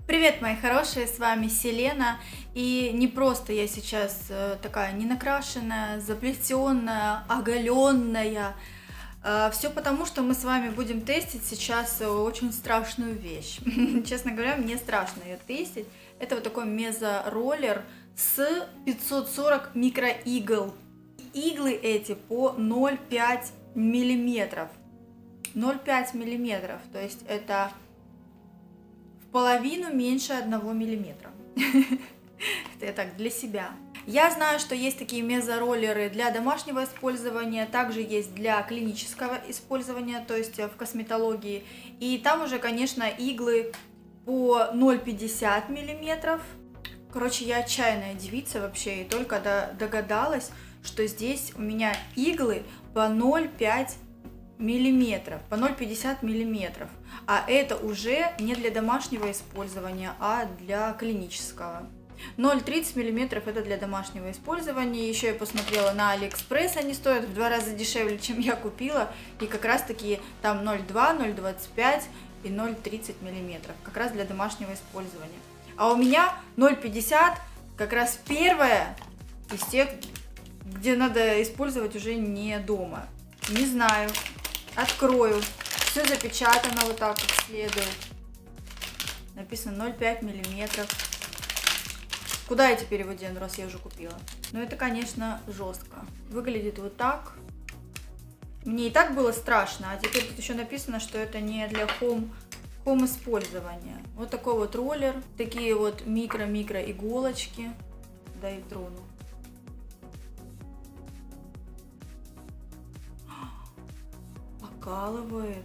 Привет, мои хорошие, с вами Селена. И не просто я сейчас такая ненакрашенная, заплетенная, оголенная. Все потому, что мы с вами будем тестить сейчас очень страшную вещь. Честно говоря, мне страшно ее тестить. Это вот такой мезороллер с 540 микроигл. Иглы эти по 0,5 миллиметров. 0,5 миллиметров, то есть это половину меньше 1 миллиметра. Это я так для себя. Я знаю, что есть такие мезороллеры для домашнего использования, также есть для клинического использования, то есть в косметологии. И там уже, конечно, иглы по 0,50 миллиметров. Короче, я отчаянная девица вообще, и только догадалась, что здесь у меня иглы по 0,5 миллиметров, по 0,50 миллиметров. А это уже не для домашнего использования, а для клинического. 0,30 миллиметров это для домашнего использования. Еще я посмотрела на Алиэкспресс, они стоят в 2 раза дешевле, чем я купила. И как раз таки там 0,2, 0,25 и 0,30 миллиметров. Как раз для домашнего использования. А у меня 0,50 как раз первое из тех, где надо использовать уже не дома. Не знаю. Открою. Все запечатано вот так, как следует. Написано 0,5 миллиметров. Куда я теперь его дену, раз я уже купила? Ну, это, конечно, жестко. Выглядит вот так. Мне и так было страшно, а теперь тут еще написано, что это не для хом использования. Вот такой вот роллер. Такие вот микро-микро иголочки. Да и трону. Покалывает.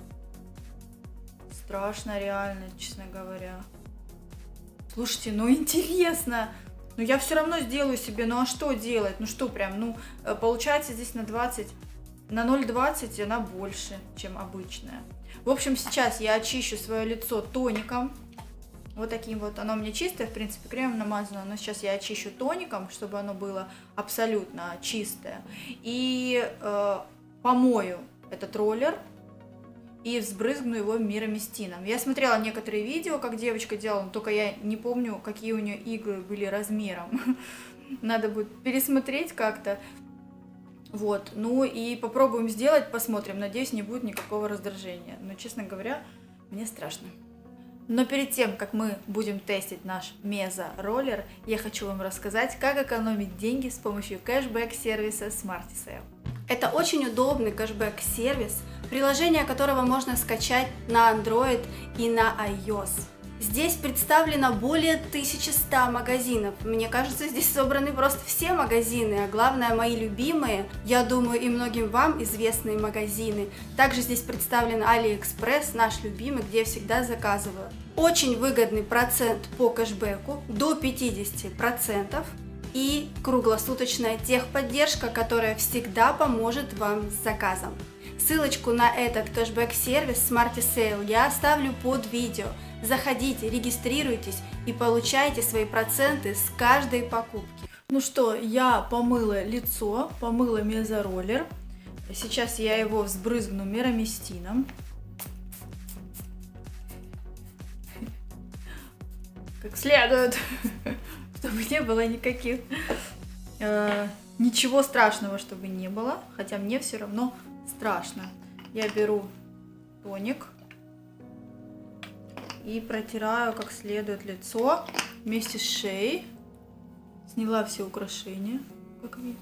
Страшно реально, честно говоря. Слушайте, ну интересно. Ну я все равно сделаю себе, ну а что делать? Ну что прям, ну получается здесь на 20, на 0,20 она больше, чем обычная. В общем, сейчас я очищу свое лицо тоником. Вот таким вот. Оно у меня чистое, в принципе, кремом намазано, но сейчас я очищу тоником, чтобы оно было абсолютно чистое. И помою этот роллер и взбрызгну его мироместином. Я смотрела некоторые видео, как девочка делала, но только я не помню, какие у нее иглы были размером. Надо будет пересмотреть как-то. Вот, ну и попробуем сделать, посмотрим. Надеюсь, не будет никакого раздражения. Но, честно говоря, мне страшно. Но перед тем, как мы будем тестить наш мезороллер, я хочу вам рассказать, как экономить деньги с помощью кэшбэк-сервиса SmartySale. Это очень удобный кэшбэк-сервис, приложение которого можно скачать на Android и на iOS. Здесь представлено более 1100 магазинов. Мне кажется, здесь собраны просто все магазины, а главное, мои любимые, я думаю, и многим вам известные магазины. Также здесь представлен Алиэкспресс, наш любимый, где я всегда заказываю. Очень выгодный процент по кэшбэку, до 50%. И круглосуточная техподдержка, которая всегда поможет вам с заказом. Ссылочку на этот кэшбэк-сервис SmartySale я оставлю под видео. Заходите, регистрируйтесь и получайте свои проценты с каждой покупки. Ну что, я помыла лицо, помыла мезороллер. Сейчас я его взбрызгну мироместином. Как следует. Чтобы не было никаких, ничего страшного, чтобы не было, хотя мне все равно страшно. Я беру тоник и протираю как следует лицо вместе с шеей. Сняла все украшения, как видите.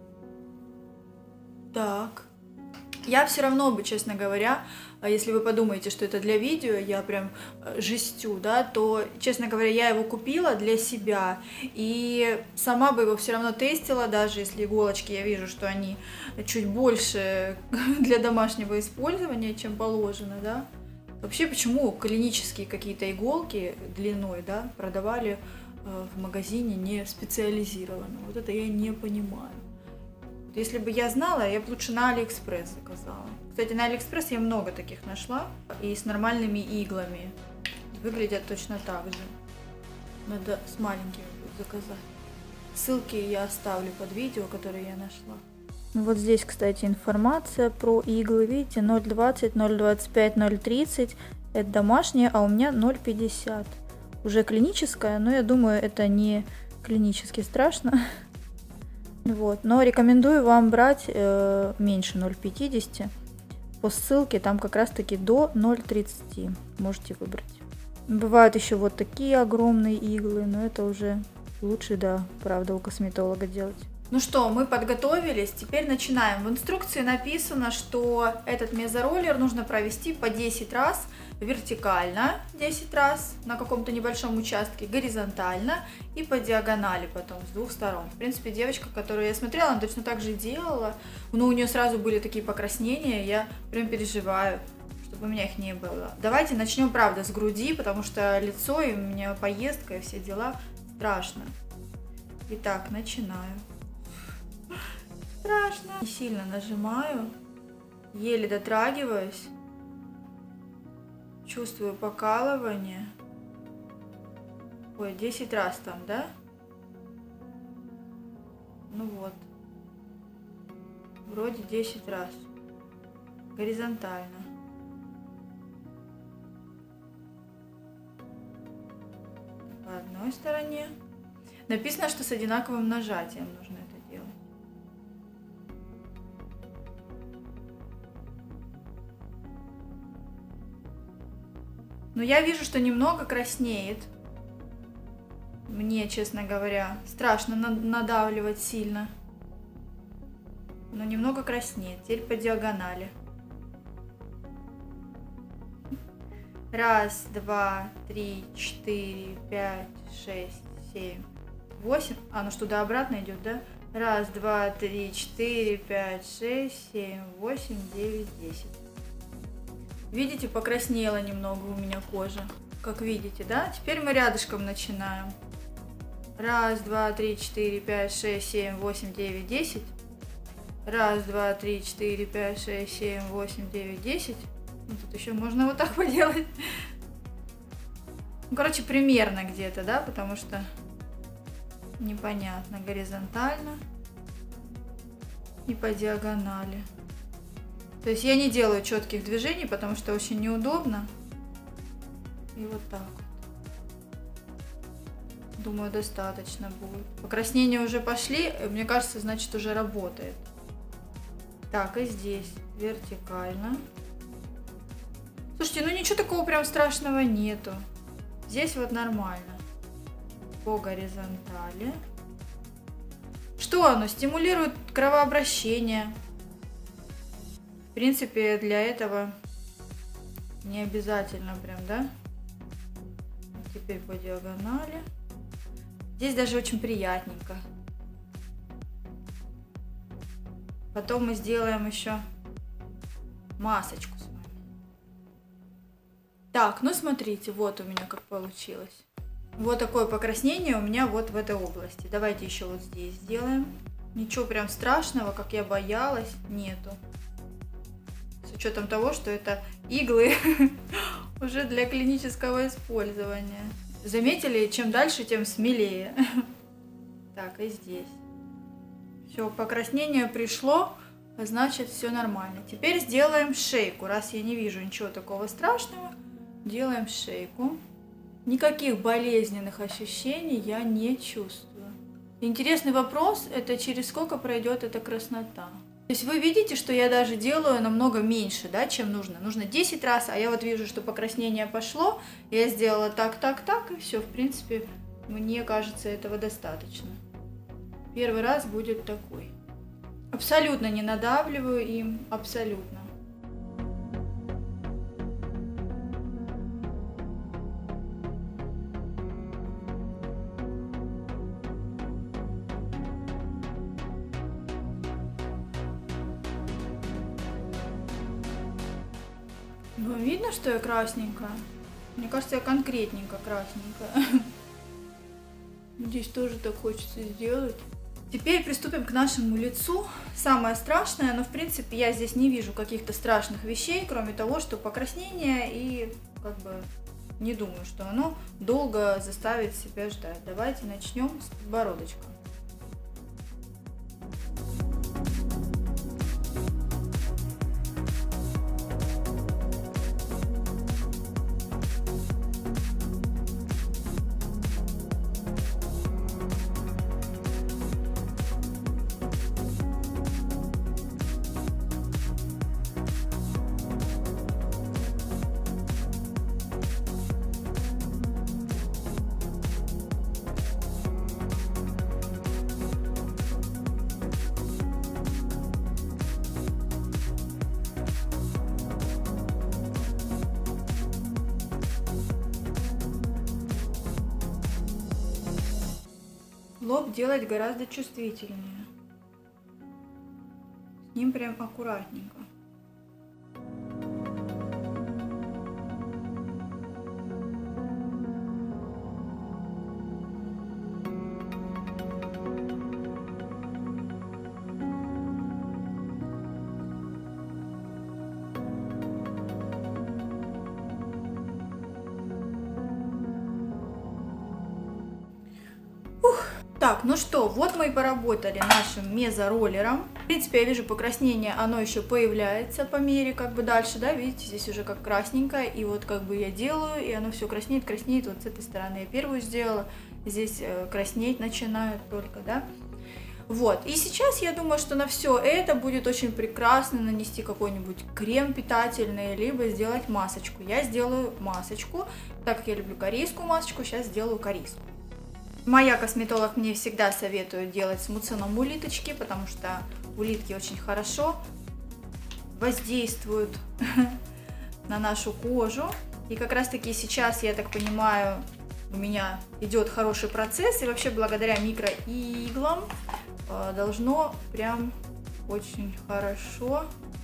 Так. Я все равно бы, честно говоря, если вы подумаете, что это для видео, я прям жестю, да, то, честно говоря, я его купила для себя и сама бы его все равно тестила, даже если иголочки, я вижу, что они чуть больше для домашнего использования, чем положено, да. Вообще, почему клинические какие-то иголки длиной, да, продавали в магазине не специализированно? Вот это я не понимаю. Если бы я знала, я бы лучше на Алиэкспресс заказала. Кстати, на Алиэкспресс я много таких нашла. И с нормальными иглами. Выглядят точно так же. Надо с маленькими заказать. Ссылки я оставлю под видео, которые я нашла. Вот здесь, кстати, информация про иглы. Видите, 0,20, 0,25, 0,30. Это домашние, а у меня 0,50. уже клиническая, но я думаю, это не клинически страшно. Вот. Но рекомендую вам брать меньше 0,50. По ссылке там как раз таки до 0,30 можете выбрать. Бывают еще вот такие огромные иглы, но это уже лучше, да, правда, у косметолога делать. Ну что, мы подготовились, теперь начинаем. В инструкции написано, что этот мезороллер нужно провести по 10 раз вертикально, 10 раз на каком-то небольшом участке, горизонтально и по диагонали потом с двух сторон. В принципе, девочка, которую я смотрела, она точно так же делала, но у нее сразу были такие покраснения, я прям переживаю, чтобы у меня их не было. Давайте начнем, правда, с груди, потому что лицо и у меня поездка и все дела страшно. Итак, начинаю. Страшно. Не сильно нажимаю, еле дотрагиваюсь, чувствую покалывание. Ой, 10 раз там, да? Ну вот. Вроде 10 раз. Горизонтально. По одной стороне. Написано, что с одинаковым нажатием нужно это делать. Но я вижу, что немного краснеет. Мне, честно говоря, страшно надавливать сильно. Но немного краснеет. Теперь по диагонали. 1, 2, 3, 4, 5, 6, 7, 8. А, ну что, туда-обратно идет, да? 1, 2, 3, 4, 5, 6, 7, 8, 9, 10. Видите, покраснела немного у меня кожа. Как видите, да? Теперь мы рядышком начинаем. 1, 2, 3, 4, 5, 6, 7, 8, 9, 10. 1, 2, 3, 4, 5, 6, 7, 8, 9, 10. Ну, тут еще можно вот так поделать. Ну, короче, примерно где-то, да? Потому что непонятно. Горизонтально и по диагонали. То есть я не делаю четких движений, потому что очень неудобно. И вот так вот. Думаю, достаточно будет. Покраснения уже пошли. Мне кажется, значит, уже работает. Так, и здесь вертикально. Слушайте, ну ничего такого прям страшного нету. Здесь вот нормально. По горизонтали. Что оно? Стимулирует кровообращение. В принципе, для этого не обязательно прям, да? Теперь по диагонали. Здесь даже очень приятненько. Потом мы сделаем еще масочку с вами. Так, ну смотрите, вот у меня как получилось. Вот такое покраснение у меня вот в этой области. Давайте еще вот здесь сделаем. Ничего прям страшного, как я боялась, нету. С учетом того, что это иглы уже для клинического использования. Заметили, чем дальше, тем смелее. Так, и здесь. Все, покраснение пришло, значит, все нормально. Теперь сделаем шейку. Раз я не вижу ничего такого страшного, делаем шейку. Никаких болезненных ощущений я не чувствую. Интересный вопрос, это через сколько пройдет эта краснота. То есть вы видите, что я даже делаю намного меньше, да, чем нужно. Нужно 10 раз, а я вот вижу, что покраснение пошло. Я сделала так, так, так, и все, в принципе, мне кажется, этого достаточно. Первый раз будет такой. Абсолютно не надавливаю им, абсолютно. Вам видно, что я красненькая? Мне кажется, я конкретненько красненькая. Здесь тоже так хочется сделать. Теперь приступим к нашему лицу. Самое страшное, но в принципе я здесь не вижу каких-то страшных вещей, кроме того, что покраснение, и как бы не думаю, что оно долго заставит себя ждать. Давайте начнем с подбородочка. лоб делать гораздо чувствительнее. С ним прям аккуратненько. Так, ну что, вот мы и поработали нашим мезороллером. В принципе, я вижу покраснение, оно еще появляется по мере как бы дальше, да, видите, здесь уже как красненькое, и вот как бы я делаю, и оно все краснеет, краснеет. Вот с этой стороны я первую сделала, здесь краснеть начинают только, да. Вот, и сейчас я думаю, что на все это будет очень прекрасно нанести какой-нибудь крем питательный, либо сделать масочку. Я сделаю масочку, так как я люблю корейскую масочку, сейчас сделаю корейскую. Моя косметолог мне всегда советует делать с муцином улиточки, потому что улитки очень хорошо воздействуют на нашу кожу. И как раз таки сейчас, я так понимаю, у меня идет хороший процесс, и вообще благодаря микроиглам должно прям очень хорошо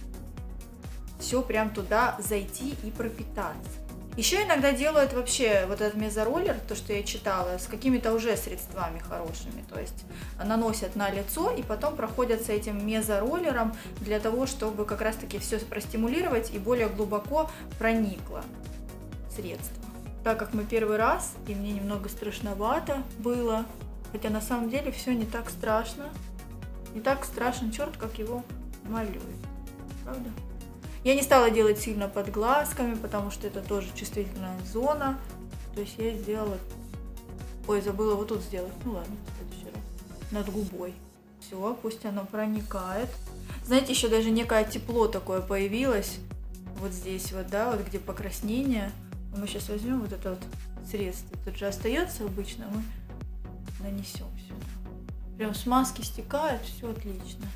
все прям туда зайти и пропитаться. Еще иногда делают вообще вот этот мезороллер, то, что я читала, с какими-то уже средствами хорошими. То есть наносят на лицо и потом проходят с этим мезороллером для того, чтобы как раз-таки все простимулировать и более глубоко проникло средство. Так как мы первый раз, и мне немного страшновато было, хотя на самом деле все не так страшно. Не так страшен черт, как его малюет. Правда? Я не стала делать сильно под глазками, потому что это тоже чувствительная зона. То есть я сделала... Ой, забыла вот тут сделать. Ну ладно, в следующий раз. Над губой. Все, пусть оно проникает. Знаете, еще даже некое тепло такое появилось. Вот здесь вот, да, вот где покраснение. Мы сейчас возьмем вот это вот средство. Тут же остается обычно, мы нанесем сюда. Прям с маски стекает, все отлично.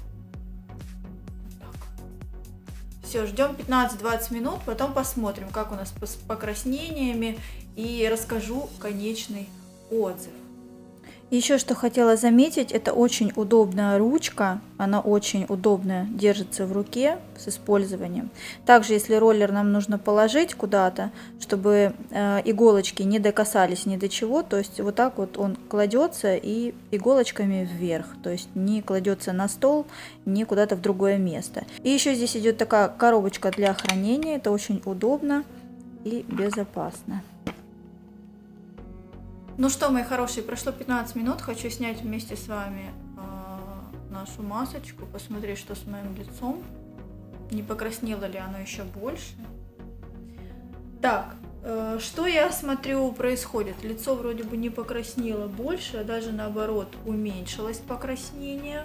Все, ждем 15-20 минут, потом посмотрим, как у нас с покраснениями, и расскажу конечный отзыв. Еще что хотела заметить, это очень удобная ручка, она очень удобная, держится в руке с использованием. Также, если роллер нам нужно положить куда-то, чтобы иголочки не докасались ни до чего, то есть вот так вот он кладется и иголочками вверх, то есть не кладется на стол, не куда-то в другое место. И еще здесь идет такая коробочка для хранения, это очень удобно и безопасно. Ну что, мои хорошие, прошло 15 минут, хочу снять вместе с вами нашу масочку, посмотреть, что с моим лицом, не покраснело ли оно еще больше. Так, что я смотрю происходит, лицо вроде бы не покраснело больше, а даже наоборот уменьшилось покраснение.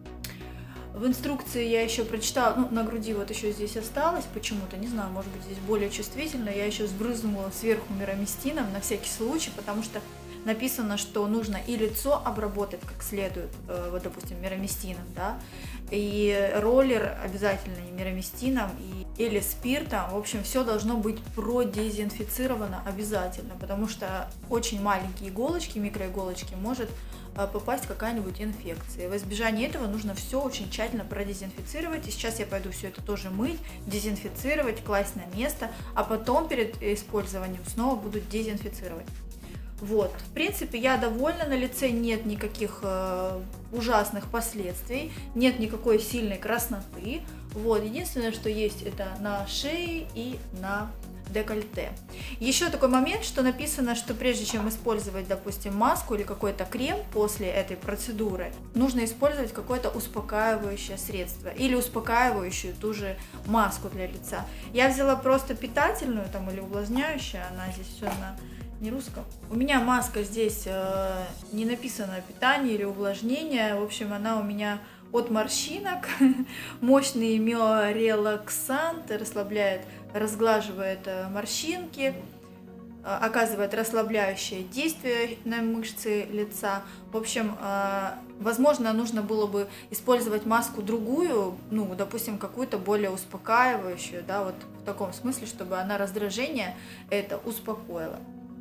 В инструкции я еще прочитала, ну, на груди вот еще здесь осталось почему-то, не знаю, может быть здесь более чувствительно, я еще сбрызнула сверху мирамистином на всякий случай, потому что написано, что нужно и лицо обработать как следует, вот, допустим, мирамистином, да, и роллер обязательно и мирамистином, или спиртом, в общем, все должно быть продезинфицировано обязательно, потому что очень маленькие иголочки, микроиголочки, может попасть какая-нибудь инфекция. В избежание этого нужно все очень тщательно продезинфицировать, и сейчас я пойду все это тоже мыть, дезинфицировать, класть на место, а потом перед использованием снова буду дезинфицировать. Вот, в принципе, я довольна, на лице нет никаких ужасных последствий, нет никакой сильной красноты. Вот, единственное, что есть, это на шее и на декольте. Еще такой момент, что написано, что прежде чем использовать, допустим, маску или какой-то крем после этой процедуры, нужно использовать какое-то успокаивающее средство или успокаивающую ту же маску для лица. Я взяла просто питательную там или увлажняющую, она здесь все на не русском. У меня маска здесь не написано питание или увлажнение, в общем, она у меня от морщинок, мощный миорелаксант, расслабляет, разглаживает морщинки, оказывает расслабляющее действие на мышцы лица. В общем, возможно, нужно было бы использовать маску другую, ну, допустим, какую-то более успокаивающую, да, вот в таком смысле, чтобы она раздражение это успокоила.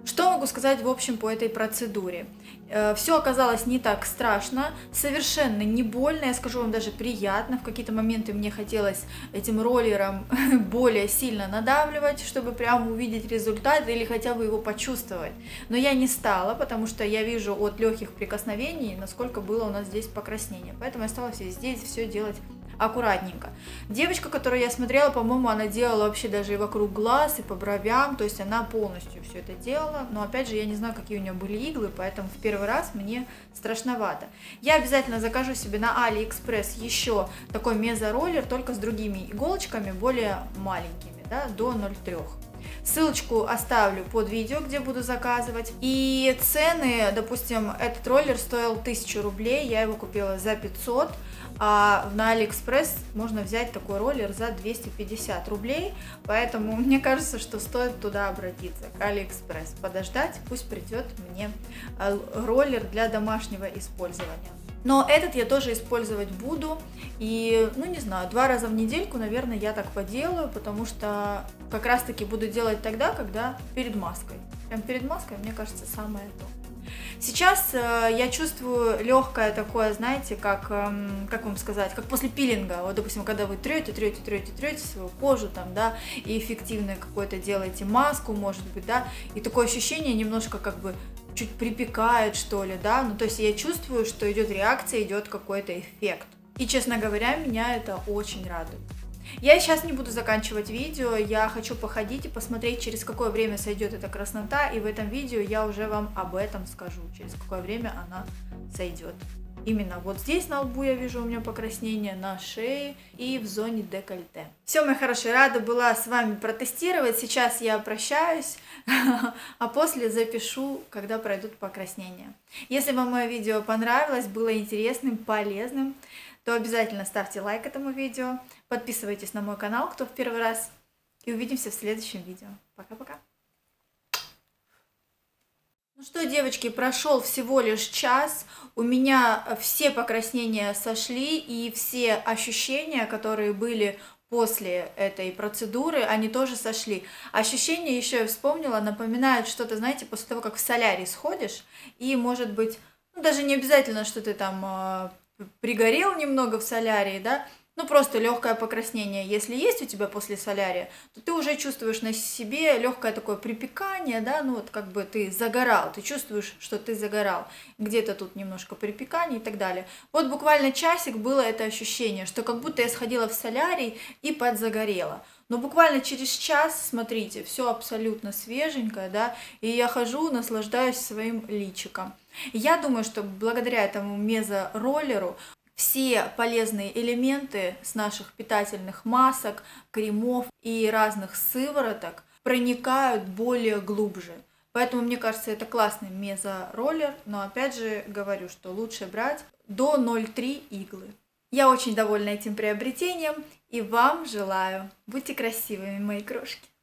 Что могу сказать в общем по этой процедуре? Все оказалось не так страшно, совершенно не больно, я скажу вам, даже приятно. В какие-то моменты мне хотелось этим роллером более сильно надавливать, чтобы прямо увидеть результат или хотя бы его почувствовать. Но я не стала, потому что я вижу от легких прикосновений, насколько было у нас здесь покраснение. Поэтому я стала здесь все делать аккуратненько. Девочка, которую я смотрела, по-моему, она делала вообще даже и вокруг глаз, и по бровям, то есть она полностью все это делала, но опять же я не знаю, какие у нее были иглы, поэтому в первый раз мне страшновато. Я обязательно закажу себе на AliExpress еще такой мезороллер, только с другими иголочками, более маленькими, да, до 0,3. Ссылочку оставлю под видео, где буду заказывать. И цены, допустим, этот роллер стоил 1000 рублей, я его купила за 500, а на Алиэкспресс можно взять такой роллер за 250 рублей, поэтому мне кажется, что стоит туда обратиться, к Алиэкспресс, подождать, пусть придет мне роллер для домашнего использования. Но этот я тоже использовать буду, и, ну не знаю, 2 раза в недельку, наверное, я так поделаю, потому что как раз таки буду делать тогда, когда перед маской. Прям перед маской, мне кажется, самое то. Сейчас я чувствую легкое такое, знаете, как вам сказать, как после пилинга. Вот, допустим, когда вы трете свою кожу, там, да, и эффективно какое-то делаете маску, может быть, да, и такое ощущение немножко как бы чуть припекает, что ли, да, ну, то есть я чувствую, что идет реакция, идет какой-то эффект. И, честно говоря, меня это очень радует. Я сейчас не буду заканчивать видео, я хочу походить и посмотреть, через какое время сойдет эта краснота, и в этом видео я уже вам об этом скажу, через какое время она сойдет. Именно вот здесь на лбу я вижу у меня покраснение, на шее и в зоне декольте. Все, мои хорошие, рада была с вами протестировать, сейчас я прощаюсь, а после запишу, когда пройдут покраснения. Если вам мое видео понравилось, было интересным, полезным, то обязательно ставьте лайк этому видео, подписывайтесь на мой канал, кто в первый раз, и увидимся в следующем видео. Пока-пока! Ну что, девочки, прошел всего лишь час, у меня все покраснения сошли, и все ощущения, которые были после этой процедуры, они тоже сошли. Ощущения, еще я вспомнила, напоминают что-то, знаете, после того, как в солярий сходишь, и, может быть, ну, даже не обязательно, что ты там пригорел немного в солярии, да, ну просто легкое покраснение, если есть у тебя после солярия, то ты уже чувствуешь на себе легкое такое припекание, да, ну вот как бы ты загорал, ты чувствуешь, что ты загорал, где-то тут немножко припекание и так далее. Вот буквально часик было это ощущение, что как будто я сходила в солярий и подзагорела. Но буквально через час, смотрите, все абсолютно свеженькое, да, и я хожу, наслаждаюсь своим личиком. Я думаю, что благодаря этому мезороллеру все полезные элементы с наших питательных масок, кремов и разных сывороток проникают более глубже. Поэтому, мне кажется, это классный мезороллер, но опять же говорю, что лучше брать до 0,3 иглы. Я очень довольна этим приобретением и вам желаю. Будьте красивыми, мои крошки!